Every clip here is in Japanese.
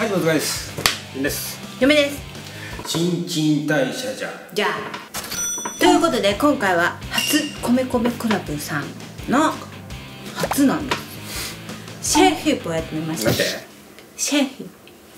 お疲れです。です。 嫁です。 新陳代謝じゃということで今回は初米米クラブさんの初なんです。シェーヒップをやってみました。 なんてシェーヒップ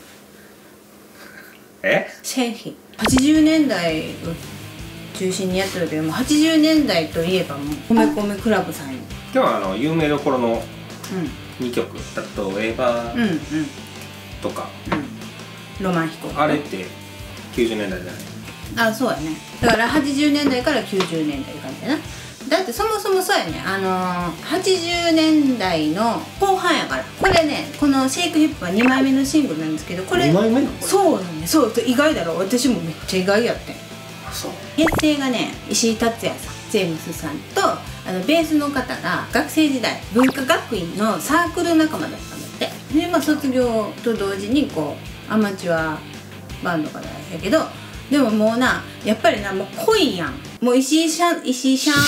シェーヒップ80年代を中心にやってるけども、80年代といえばもう米米クラブさんに今日は有名どころの2曲、例えばとか、 ロマン飛行、 あれって90年代じゃない？ あ、そうやね。だから80年代から90年代って感じやな。だってそもそもそうやね、80年代の後半やから。これね、このシェイクヒップは2枚目のシングルなんですけど、これ 2枚目なの？ そうなんね。そう意外だろ。私もめっちゃ意外やってん。 あ、そう。 結成がね、石井達也さん、ジェームスさんとベースの方が学生時代文化学院のサークル仲間だったんだって。で、まあ、卒業と同時にこうアマチュアバンドからやけど、でももうな、やっぱりな、もう濃いやん。もう石井シャンとめっ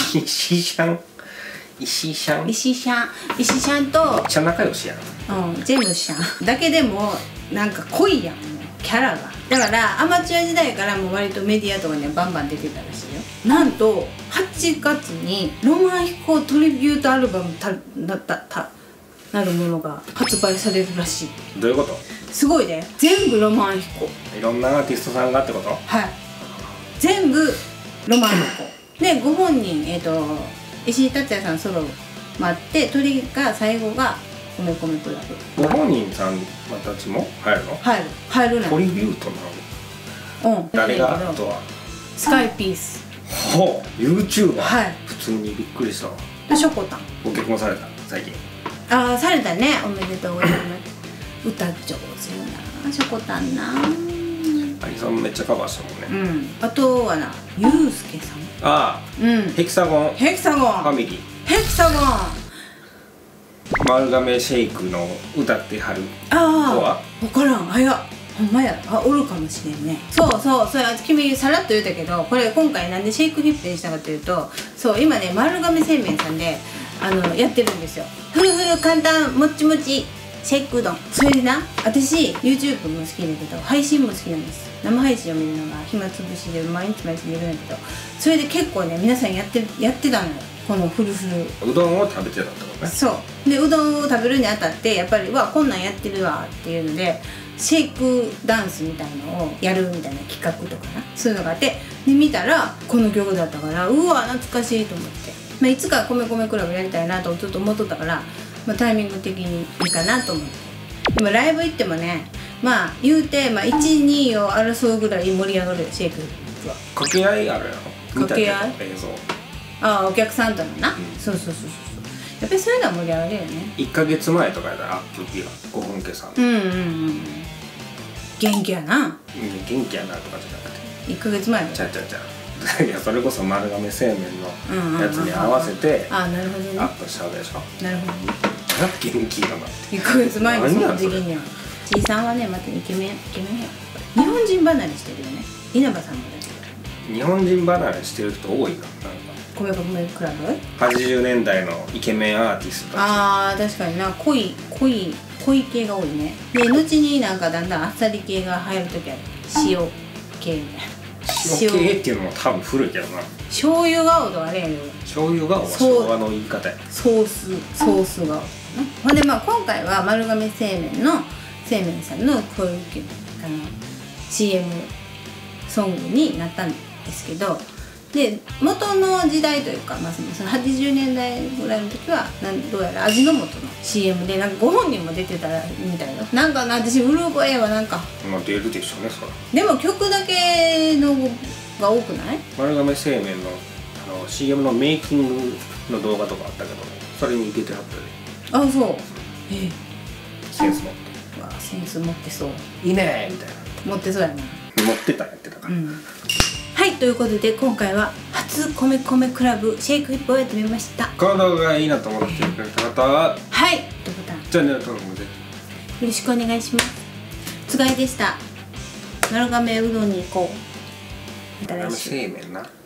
ちゃ仲良しやん。 ジェームスシャンだけでもなんか濃いやん、もうキャラが。だからアマチュア時代からもう割とメディアとかにバンバン出てたらしいよ。なんと8月にロマン飛行トリビュートアルバムなるものが発売されるらしい。 どういうこと？ すごいね。全部ロマン飛行。 いろんなアーティストさんがってこと？ はい。全部ロマン飛行で、ご本人石井達也さんソロもあって、鳥が最後が米米クラブ。 ご本人さんたちも入るの？ 入るな。 トリビュートなの？誰が？あとはスカイピース。 ほう、YouTuber。 はい。 普通にびっくりしたわ。 でしょこたん。 ご結婚された最近？ ああ、されたね。おめでとうございます。歌上手よな、しょこたんな。 アリさんめっちゃカバーしたもんね。 あとはな、ゆうすけさん。 ああ、ヘキサゴンファミリー。 ヘキサゴン丸亀シェイクの歌ってはる子は分からん。ほんまや。おるかもしれんね。そう君さらっと言うたけど、これ今回なんでシェイクヒップにしたかというと、そう今ね、丸亀製麺さんでやってるんですよ。ふるふる簡単もっちもちシェイクうどん。それでな、私 YouTube も好きだけど配信も好きなんです。生配信を見るのが暇つぶしで毎日見るんだけど、それで結構ね、皆さんやってたのよ、このフルフルうどんを食べてたってことね。 そうで、うどんを食べるにあたってやっぱりこんなんやってるわっていうので、シェイクダンスみたいのをやるみたいな企画とかな、そういうのがあって、で見たらこの曲だったから、うわ懐かしいと思って、いつか米米クラブやりたいなとずっと思っとったから、タイミング的にいいかなと思って。でもライブ行ってもね、言うて、1、2を争うぐらい盛り上がるよ、シェイクは。 掛け合いあるやろ。 掛け合い？ 映像。 お客さんとのな。そうやっぱりそういうのは盛り上がるよね。 1ヶ月前とかやったら時は5分家さん。 元気やな。 元気やなとかじゃなくて。 1ヶ月前ちゃいや、それこそ丸亀製麺のやつに合わせてアップしたわけでしょ。 なるほどね。 元気だな。 1ヶ月前にその時期にはちいさんはね、またイケメンや。日本人離れしてるよね。稲葉さんもだけど。 日本人離れしてる人多いな。なんか米米クラブ 80年代のイケメンアーティストたち。確かにな。濃い系が多いね。で、後になんかだんだんあっさり系が入る時ある。塩系みたいな。 塩系っていうのも多分古いけどな。 醤油顔とあれやけど、 醤油顔は昭和の言い方や。 ソース顔。ほんで今回は丸亀製麺さんのこういうCM ソングになったんですけど、で元の時代というか、その80年代ぐらいの時はどうやら味の素の CM で、なんかご本人も出てたみたいよ。なんかな、私うる覚えはなんか出るでしょうね、そら。 でも曲だけのが多くない？ 丸亀製麺のCM のメイキングの動画とかあったけど、それに出てはったで。 あ、そう。 センス持って。 センス持ってそう。 いいねみたいな。 持ってそうやな。 持ってたやってたから。 はい、ということで今回は初米米クラブシェイクヒップをやってみました。 この動画がいいなと思ってくれた方はチャンネル登録もぜひよろしくお願いします。つがいでした。丸亀うどんに行こう。 丸亀製麺な。